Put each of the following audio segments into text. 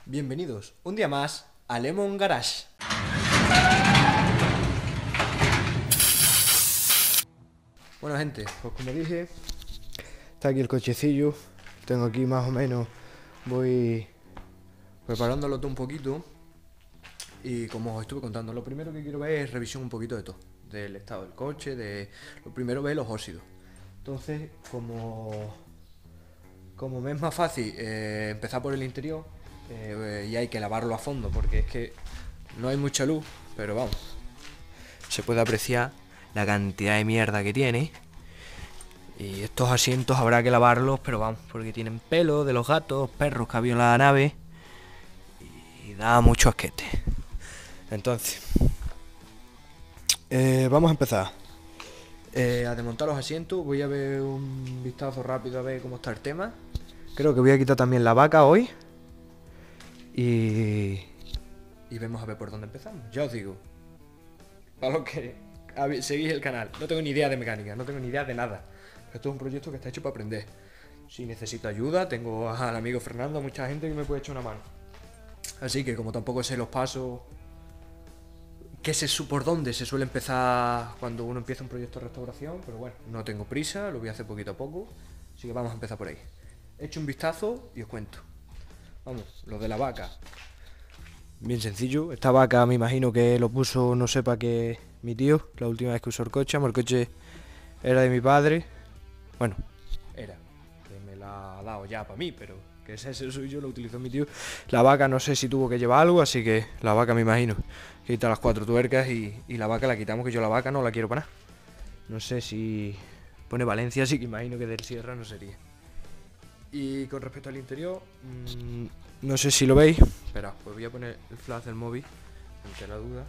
Bienvenidos un día más a Lemon Garage. Bueno gente, pues como dije, está aquí el cochecillo. Tengo aquí más o menos, voy preparándolo todo un poquito. Y como os estuve contando, lo primero que quiero ver es revisión un poquito de todo, del estado del coche, lo primero ver los óxidos. Entonces, como me es más fácil empezar por el interior, y hay que lavarlo a fondo porque es que no hay mucha luz, pero vamos, se puede apreciar la cantidad de mierda que tiene. Y estos asientos habrá que lavarlos, pero vamos, porque tienen pelo de los gatos, perros que había en la nave y da mucho asquete. Entonces, vamos a empezar a desmontar los asientos. Voy a ver un vistazo rápido a ver cómo está el tema. Creo que voy a quitar también la vaca hoy. Y vemos a ver por dónde empezamos. Ya os digo, para los que seguís el canal, no tengo ni idea de mecánica, no tengo ni idea de nada. Esto es un proyecto que está hecho para aprender. Si necesito ayuda, tengo al amigo Fernando, mucha gente que me puede echar una mano. Así que como tampoco sé los pasos, por dónde se suele empezar cuando uno empieza un proyecto de restauración, pero bueno, no tengo prisa, lo voy a hacer poquito a poco. Así que vamos a empezar por ahí. Echo un vistazo y os cuento. Vamos, lo de la vaca. Bien sencillo, esta vaca me imagino que lo puso, no sé para qué, mi tío, la última vez que usó el coche. El coche era de mi padre. Bueno, era, que me la ha dado ya para mí, pero que ese soy yo, lo utilizó mi tío. La vaca no sé si tuvo que llevar algo, así que la vaca me imagino que quita las 4 tuercas y la vaca la quitamos, que yo la vaca no la quiero para nada. No sé si pone Valencia, así que imagino que del Sierra no sería. Y con respecto al interior, no sé si lo veis. Espera, pues voy a poner el flash del móvil, ante la duda.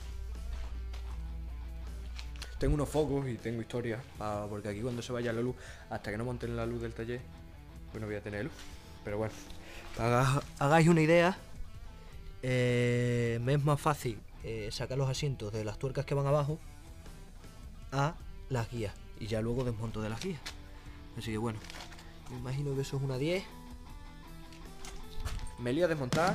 Tengo unos focos y tengo historia, porque aquí cuando se vaya la luz, hasta que no monten la luz del taller, pues no voy a tener luz. Pero bueno, para que hagáis una idea, me es más fácil sacar los asientos de las tuercas que van abajo a las guías, y ya luego desmonto de las guías. Así que bueno, me imagino que eso es una 10. Me lío a desmontar.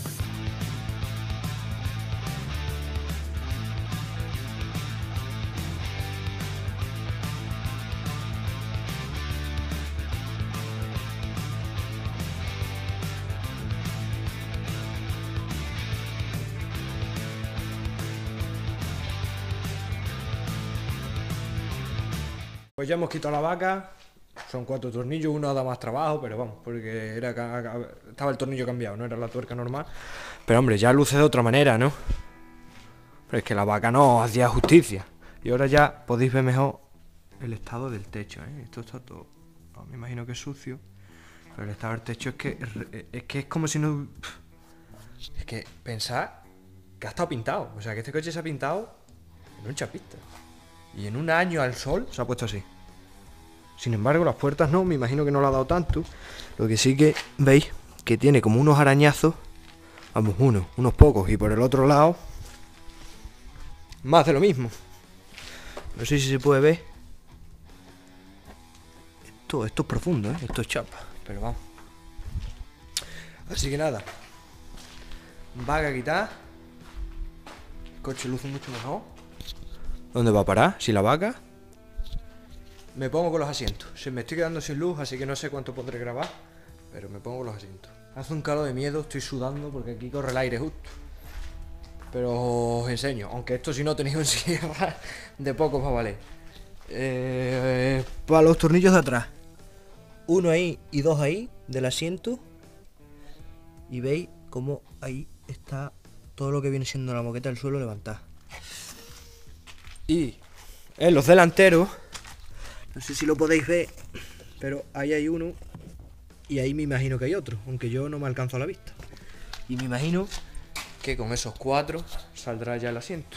Pues ya hemos quitado la vaca. Son 4 tornillos, uno da más trabajo, pero vamos, porque estaba el tornillo cambiado, no era la tuerca normal. Pero hombre, ya luce de otra manera, ¿no? Pero es que la vaca no hacía justicia. Y ahora ya podéis ver mejor el estado del techo, ¿eh? Esto está todo, me imagino que es sucio, pero el estado del techo es que es como si no... Es que pensad que ha estado pintado. O sea, que este coche se ha pintado en un chapista. Y en un año al sol se ha puesto así. Sin embargo, las puertas no, me imagino que no le ha dado tanto. Lo que sí que veis que tiene como unos arañazos. Vamos, unos pocos. Y por el otro lado, más de lo mismo. No sé si se puede ver. Esto es profundo, ¿eh? Esto es chapa. Pero vamos. Así que nada. Vaca a quitar. El coche luce mucho mejor. ¿Dónde va a parar? Si la vaca. Me pongo con los asientos. Se me estoy quedando sin luz, así que no sé cuánto podré grabar, pero me pongo con los asientos. Hace un calor de miedo, estoy sudando porque aquí corre el aire justo. Pero os enseño, aunque esto si no tenéis un sierra, de poco va a valer. Para los tornillos de atrás, uno ahí y dos ahí del asiento. Y veis cómo ahí está todo lo que viene siendo la moqueta del suelo levantada. Y en los delanteros, no sé si lo podéis ver, pero ahí hay uno y ahí me imagino que hay otro, aunque yo no me alcanzo a la vista. Y me imagino que con esos 4 saldrá ya el asiento.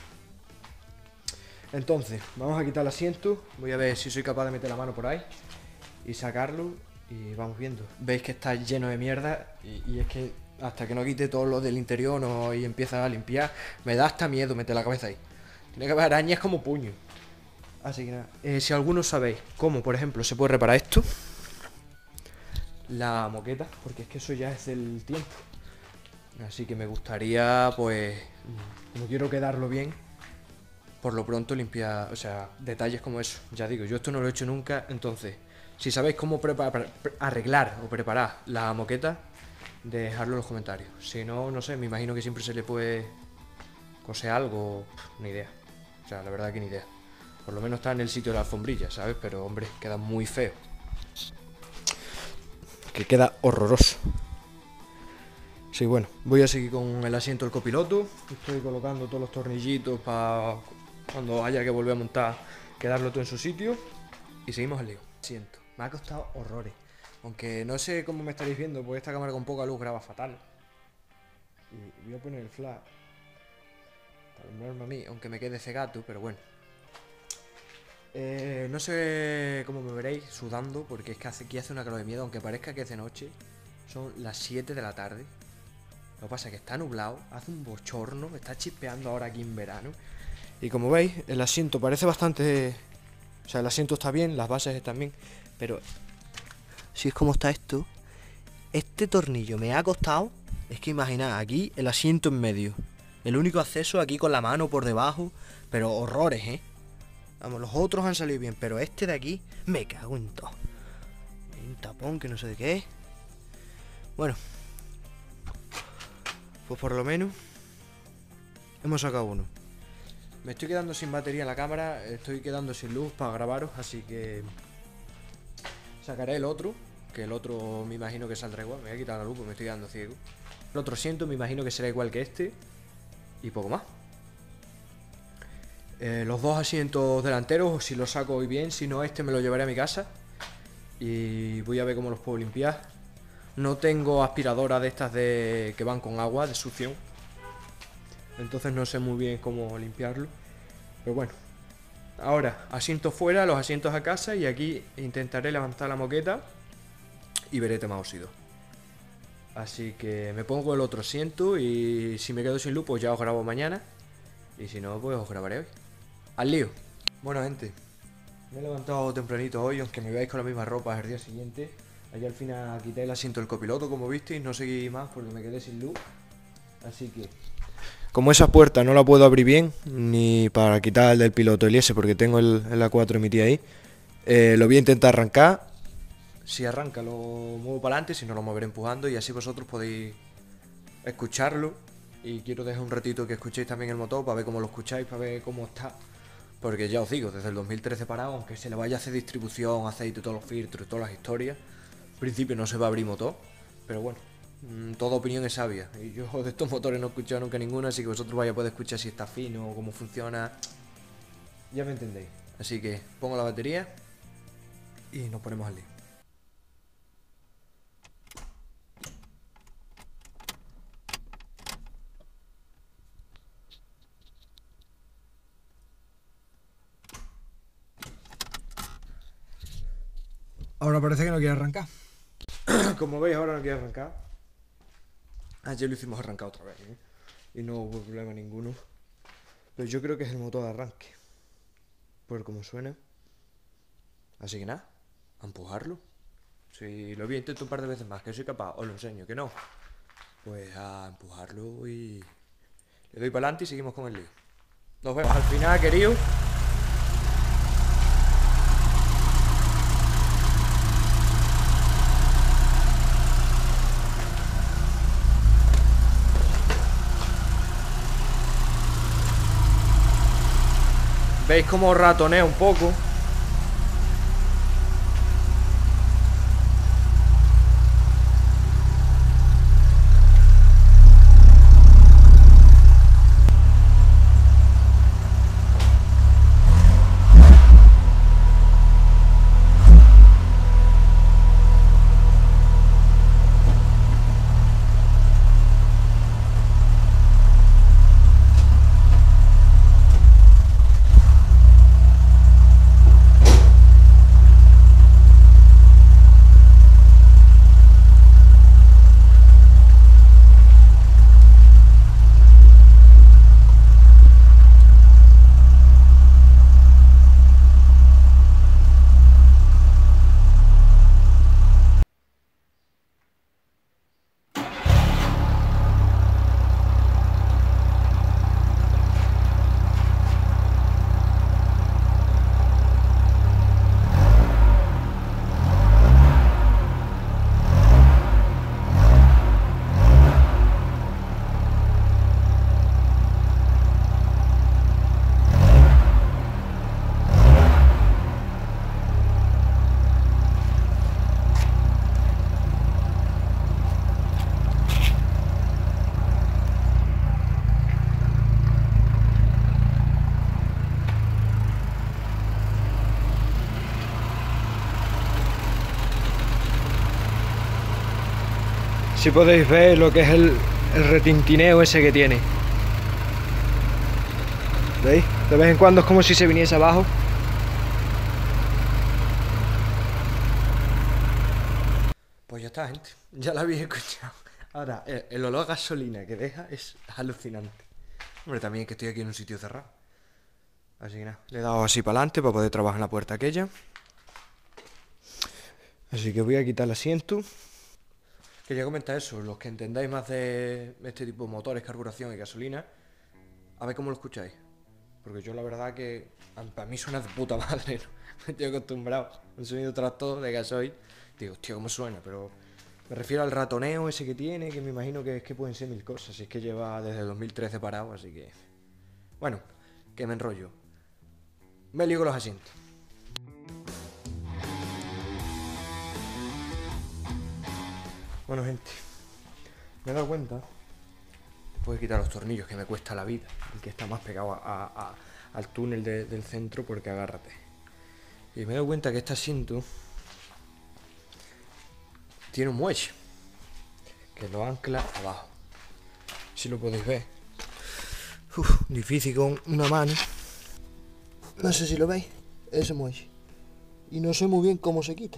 Entonces, vamos a quitar el asiento. Voy a ver si soy capaz de meter la mano por ahí y sacarlo y vamos viendo. Veis que está lleno de mierda y es que hasta que no quite todo lo del interior y empieza a limpiar, me da hasta miedo meter la cabeza ahí. Tiene que haber arañas como puño. Así que nada, si algunos sabéis cómo, por ejemplo, se puede reparar esto, la moqueta, porque es que eso ya es del tiempo. Así que me gustaría, pues, como quiero quedarlo bien, por lo pronto limpiar, o sea, detalles como eso. Ya digo, yo esto no lo he hecho nunca, entonces, si sabéis cómo arreglar o preparar la moqueta, dejadlo en los comentarios. Si no, no sé, me imagino que siempre se le puede coser algo, ni idea. O sea, la verdad que ni idea. Por lo menos está en el sitio de la alfombrilla, ¿sabes? Pero, hombre, queda muy feo. Que queda horroroso. Sí, bueno, voy a seguir con el asiento del copiloto. Estoy colocando todos los tornillitos para cuando haya que volver a montar, quedarlo todo en su sitio. Y seguimos al lío. Siento, me ha costado horrores. Aunque no sé cómo me estaréis viendo, porque esta cámara con poca luz graba fatal. Y voy a poner el flash para alumbrarme a mí, aunque me quede cegato, pero bueno. No sé cómo me veréis sudando, porque es que aquí hace una calor de miedo, aunque parezca que es de noche. Son las 7 de la tarde. Lo que pasa es que está nublado, hace un bochorno, está chispeando ahora aquí en verano. Y como veis, el asiento parece bastante... O sea, el asiento está bien, las bases están bien, pero... Si es como está esto, este tornillo me ha costado... Es que imaginad, aquí el asiento en medio. El único acceso aquí con la mano por debajo, pero horrores, ¿eh? Vamos, los otros han salido bien, pero este de aquí me cago en todo. Hay un tapón que no sé de qué es. Bueno, pues por lo menos hemos sacado uno. Me estoy quedando sin batería en la cámara, estoy quedando sin luz para grabaros, así que sacaré el otro, que el otro me imagino que saldrá igual. Me voy a quitar la luz porque me estoy quedando ciego. El otro asiento me imagino que será igual que este y poco más. Los dos asientos delanteros, si los saco hoy bien, si no este me lo llevaré a mi casa y voy a ver cómo los puedo limpiar. No tengo aspiradora de estas que van con agua, de succión, entonces no sé muy bien cómo limpiarlo. Pero bueno, ahora asientos fuera, los asientos a casa, y aquí intentaré levantar la moqueta y veré tema óxido. Así que me pongo el otro asiento y si me quedo sin luz pues ya os grabo mañana, y si no pues os grabaré hoy. ¡Al lío! Bueno, gente, me he levantado tempranito hoy, aunque me veáis con la misma ropa el día siguiente. Allí al final quité el asiento del copiloto, como visteis, no seguí más porque me quedé sin luz. Así que, como esa puerta no la puedo abrir bien, ni para quitar el del piloto el IS, porque tengo el A4 emitido ahí, lo voy a intentar arrancar. Si arranca lo muevo para adelante, si no lo moveré empujando, y así vosotros podéis escucharlo. Y quiero dejar un ratito que escuchéis también el motor para ver cómo lo escucháis, para ver cómo está. Porque ya os digo, desde el 2013 parado, aunque se le vaya a hacer distribución, aceite, todos los filtros y todas las historias, al principio no se va a abrir motor, pero bueno, toda opinión es sabia. Y yo de estos motores no he escuchado nunca ninguno, así que vosotros vais a poder escuchar si está fino o cómo funciona. Ya me entendéis. Así que pongo la batería y nos ponemos al lío. Ahora parece que no quiere arrancar. Como veis, ahora no quiere arrancar. Ayer lo hicimos arrancar otra vez, ¿eh? Y no hubo problema ninguno. Pero yo creo que es el motor de arranque, por cómo suena. Así que nada, a empujarlo. Si lo voy a intentar un par de veces más, que soy capaz, os lo enseño, que no, pues a empujarlo y le doy para adelante y seguimos con el lío. Nos vemos al final, querido. ¿Veis cómo ratonea un poco? Si podéis ver lo que es el retintineo ese que tiene. ¿Veis? De vez en cuando es como si se viniese abajo. Pues ya está, gente. Ya la habéis escuchado. Ahora, el olor a gasolina que deja es alucinante. Hombre, también que estoy aquí en un sitio cerrado. Así que nada, le he dado así para adelante para poder trabajar en la puerta aquella. Así que voy a quitar el asiento. Quería comentar eso, los que entendáis más de este tipo de motores, carburación y gasolina, a ver cómo lo escucháis. Porque yo la verdad que para mí suena de puta madre, ¿no? Estoy acostumbrado a un sonido tractor de gasoil. Digo, hostia, ¿cómo suena? Pero me refiero al ratoneo ese que tiene, que me imagino que es que pueden ser mil cosas. Si es que lleva desde el 2013 parado, así que... Bueno, que me enrollo. Me lío con los asientos. Bueno, gente, me he dado cuenta, después de quitar los tornillos, que me cuesta la vida, el que está más pegado al túnel del centro, porque agárrate. Y me he dado cuenta que este asiento tiene un muelle que lo ancla abajo. Si lo podéis ver. Difícil con una mano. No sé si lo veis, ese muelle. Y no sé muy bien cómo se quita.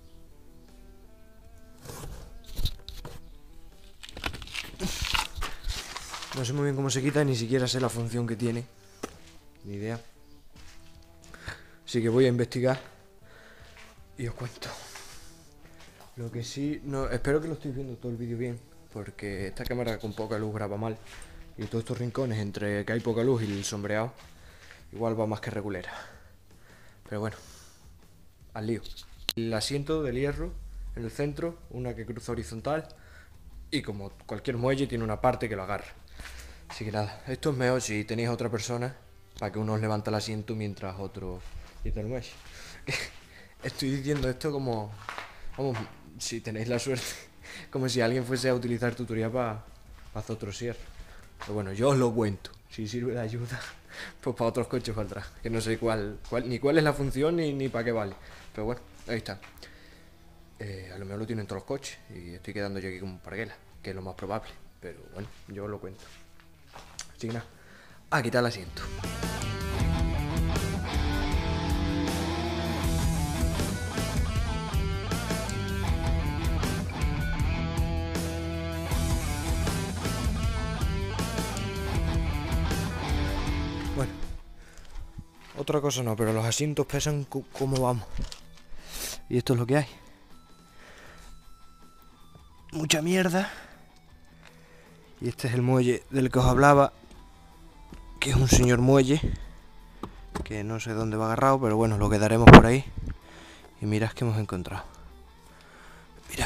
No sé muy bien cómo se quita, ni siquiera sé la función que tiene. Ni idea. Así que voy a investigar y os cuento. Lo que sí, no, espero que lo estéis viendo todo el vídeo bien, porque esta cámara con poca luz graba mal. Y todos estos rincones, entre que hay poca luz y el sombreado, igual va más que regulera. Pero bueno, al lío. El asiento del hierro en el centro, una que cruza horizontal, y como cualquier muelle tiene una parte que lo agarra. Así que nada, esto es mejor si tenéis a otra persona, para que uno os levanta el asiento mientras otro quita el muelle. Estoy diciendo esto como, vamos, si tenéis la suerte, como si alguien fuese a utilizar tutoría para hacer otro cierre. Pero bueno, yo os lo cuento, si sirve de ayuda, pues para otros coches valdrá, que no sé ni cuál es la función ni para qué vale. Pero bueno, ahí está. A lo mejor lo tienen todos los coches y estoy quedando yo aquí como un parguela, que es lo más probable. Pero bueno, yo os lo cuento. Así que nada, a quitar el asiento. Bueno, otra cosa no, pero los asientos pesan como vamos. Y esto es lo que hay. Mucha mierda. Y este es el muelle del que os hablaba, que es un señor muelle, que no sé dónde va agarrado, pero bueno, lo quedaremos por ahí. Y mirad que hemos encontrado. Mira.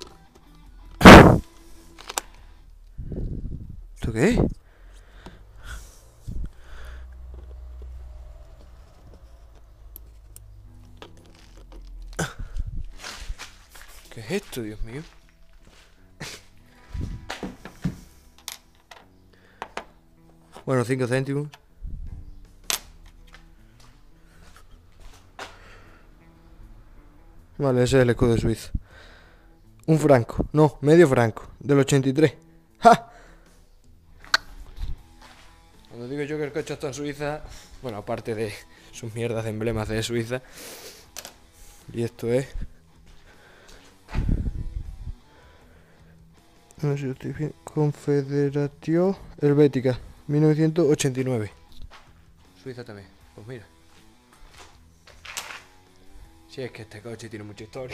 ¿Esto qué es? ¿Qué es esto, Dios mío? Bueno, 5 céntimos. Vale, ese es el escudo de Suiza. Un franco, no, medio franco, del 83. ¡Ja! Cuando digo yo que el coche está en Suiza, bueno, aparte de sus mierdas de emblemas de Suiza, y esto es... No sé si estoy bien. Confederación Helvética, 1989. Suiza también, pues mira. Si es que este coche tiene mucha historia.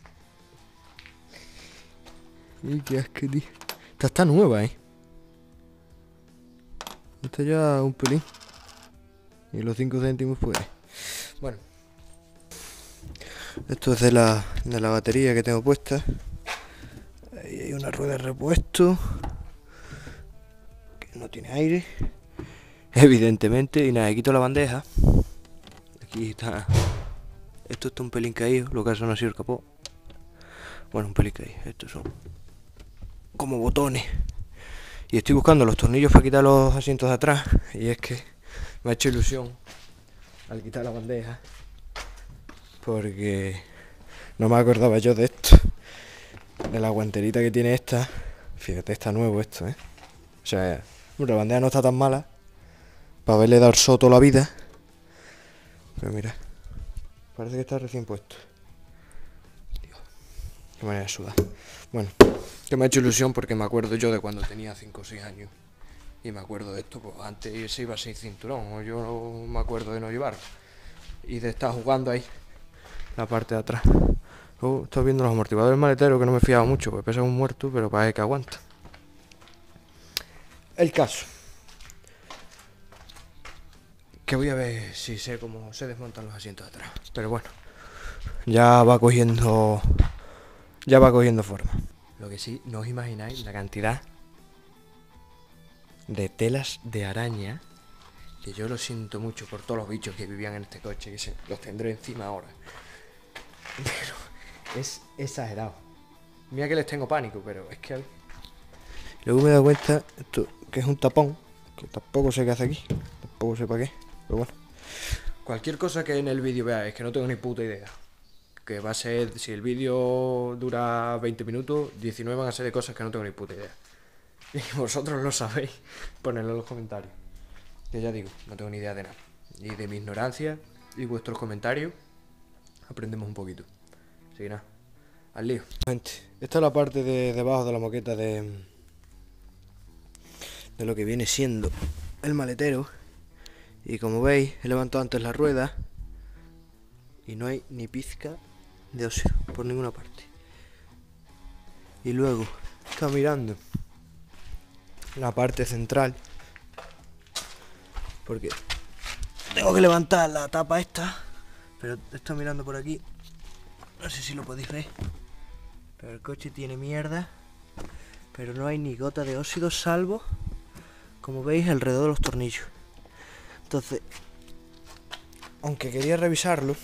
Y qué asquerí. Esta está nueva, Esta ya un pelín. Y los 5 céntimos, pues. Bueno. Esto es de la batería que tengo puesta. Ahí hay una rueda de repuesto. Que no tiene aire. Evidentemente. Y nada, quito la bandeja. Aquí está. Esto está un pelín caído. Lo que eso no ha sido el capó. Bueno, un pelín caído. Estos son como botones. Y estoy buscando los tornillos para quitar los asientos de atrás. Y es que me ha hecho ilusión al quitar la bandeja, porque no me acordaba yo de esto. de la guanterita que tiene esta. Fíjate, está nuevo esto, ¿eh? O sea, la bandera no está tan mala para haberle dado el sol toda la vida. Pero mira, parece que está recién puesto. Dios, qué manera de sudar. Bueno, que me ha hecho ilusión porque me acuerdo yo de cuando tenía 5 o 6 años. Y me acuerdo de esto, pues antes se iba sin cinturón, o yo no me acuerdo de no llevarlo. Y de estar jugando ahí, la parte de atrás. Luego estoy viendo los amortiguadores maleteros, que no me fiaba mucho, porque pesa un muerto, pero parece que aguanta. El caso. Que voy a ver si sé cómo se desmontan los asientos de atrás. Pero bueno, ya va cogiendo forma. Lo que sí, no os imagináis la cantidad de telas de araña, que yo lo siento mucho por todos los bichos que vivían en este coche, que los tendré encima ahora. Pero es exagerado. Mira que les tengo pánico, pero es que... Luego me he dado cuenta esto, que es un tapón, que tampoco sé qué hace aquí, tampoco sé para qué, pero bueno. Cualquier cosa que en el vídeo veáis, que no tengo ni puta idea. Que va a ser, si el vídeo dura 20 minutos, 19 van a ser de cosas que no tengo ni puta idea. Y vosotros lo sabéis, ponedlo en los comentarios. Que ya digo, no tengo ni idea de nada. Y de mi ignorancia y vuestros comentarios, aprendemos un poquito. Así que nada, al lío. Gente, esta es la parte de debajo de la moqueta de lo que viene siendo el maletero. Y como veis, he levantado antes la rueda y no hay ni pizca de óxido por ninguna parte. Y luego está mirando la parte central, porque tengo que levantar la tapa esta, pero está mirando por aquí, no sé si lo podéis ver, pero el coche tiene mierda, pero no hay ni gota de óxido, salvo, como veis, alrededor de los tornillos. Entonces, aunque quería revisarlo,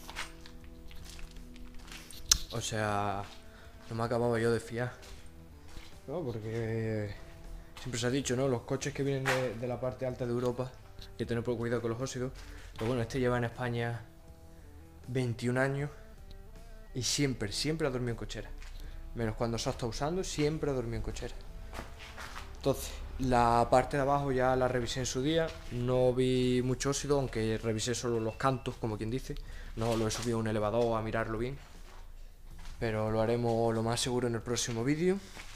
o sea, no me acababa yo de fiar, ¿no? Porque siempre se ha dicho, ¿no? Los coches que vienen de la parte alta de Europa, hay que tener poco cuidado con los óxidos. Pero bueno, este lleva en España 21 años y siempre ha dormido en cochera. Menos cuando se ha estado usando, siempre ha dormido en cochera. Entonces, la parte de abajo ya la revisé en su día, no vi mucho óxido, aunque revisé solo los cantos, como quien dice. No lo he subido a un elevador a mirarlo bien. Pero lo haremos lo más seguro en el próximo vídeo.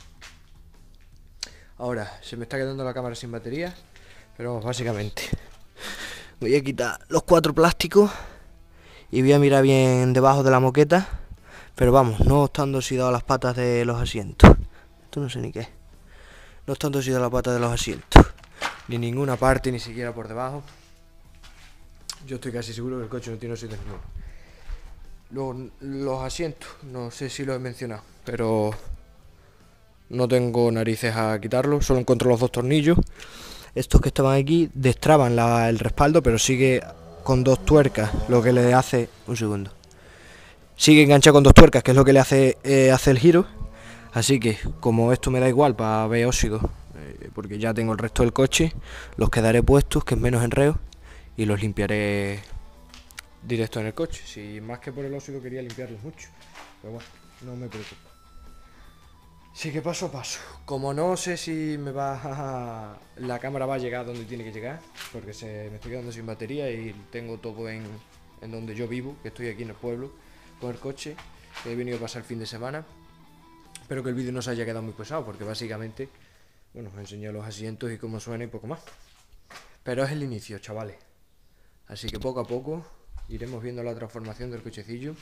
Ahora, se me está quedando la cámara sin batería, pero vamos, básicamente voy a quitar los 4 plásticos y voy a mirar bien debajo de la moqueta, pero vamos, no están oxidadas las patas de los asientos. Esto no sé ni qué es. No están oxidadas las patas de los asientos, ni ninguna parte, ni siquiera por debajo. Yo estoy casi seguro que el coche no tiene óxido ninguno. Los asientos, no sé si los he mencionado, pero no tengo narices a quitarlos, solo encuentro los 2 tornillos. Estos que estaban aquí destraban el respaldo, pero sigue con 2 tuercas, lo que le hace... Un segundo. Sigue enganchado con 2 tuercas, que es lo que le hace el giro. Así que, como esto me da igual para ver óxido, porque ya tengo el resto del coche, los quedaré puestos, que es menos enreo, y los limpiaré directo en el coche. Si más que por el óxido quería limpiarlos mucho, pero bueno, no me preocupo. Sí, que paso a paso. Como no sé si la cámara va a llegar donde tiene que llegar, porque me estoy quedando sin batería y tengo todo en donde yo vivo, que estoy aquí en el pueblo, con el coche, que he venido a pasar el fin de semana. Espero que el vídeo no se haya quedado muy pesado, porque básicamente, bueno, os enseño los asientos y cómo suena y poco más. Pero es el inicio, chavales. Así que poco a poco iremos viendo la transformación del cochecillo.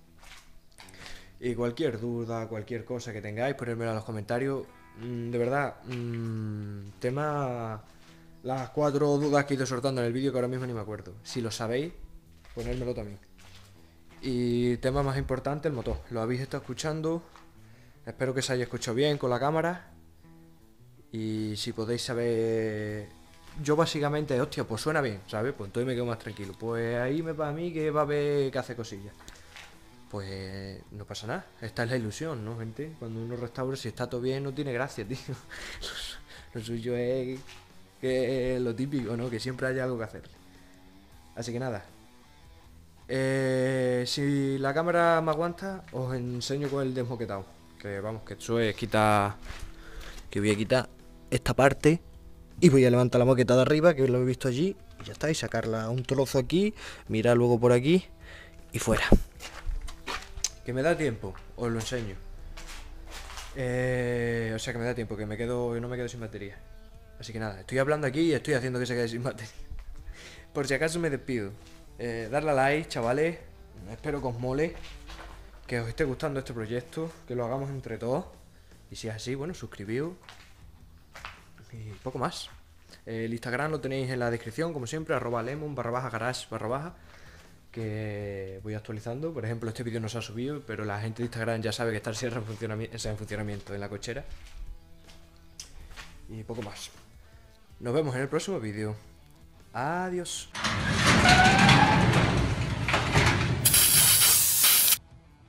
Y cualquier duda, cualquier cosa que tengáis, ponedmelo en los comentarios. De verdad, las 4 dudas que he ido sortando en el vídeo, que ahora mismo ni me acuerdo. Si lo sabéis, ponedmelo también. Y tema más importante, el motor. Lo habéis estado escuchando. Espero que se haya escuchado bien con la cámara. Y si podéis saber... Yo básicamente, hostia, pues suena bien, ¿sabes? Pues entonces me quedo más tranquilo. Pues ahí me va a mí que va a ver que hace cosillas. Pues no pasa nada, esta es la ilusión, ¿no, gente? Cuando uno restaura, si está todo bien, no tiene gracia, tío. Lo suyo es que lo típico, ¿no? Que siempre haya algo que hacer. Así que nada. Si la cámara me aguanta, os enseño con el desmoquetado. Que vamos, que eso es quitar... Que voy a quitar esta parte y voy a levantar la moqueta de arriba, que lo he visto allí, y ya está, y sacarla un trozo aquí, mirar luego por aquí y fuera. Que me da tiempo, os lo enseño. O sea que me da tiempo, que no me quedo sin batería. Así que nada, estoy hablando aquí y estoy haciendo que se quede sin batería. Por si acaso me despido. Darle a like, chavales. Espero que os mole, que os esté gustando este proyecto, que lo hagamos entre todos. Y si es así, bueno, suscribíos. Y poco más. El Instagram lo tenéis en la descripción, como siempre, @lemon_garage_, que voy actualizando. Por ejemplo, este vídeo no se ha subido, pero la gente de Instagram ya sabe que está el cierre en funcionamiento en la cochera. Y poco más. Nos vemos en el próximo vídeo. Adiós.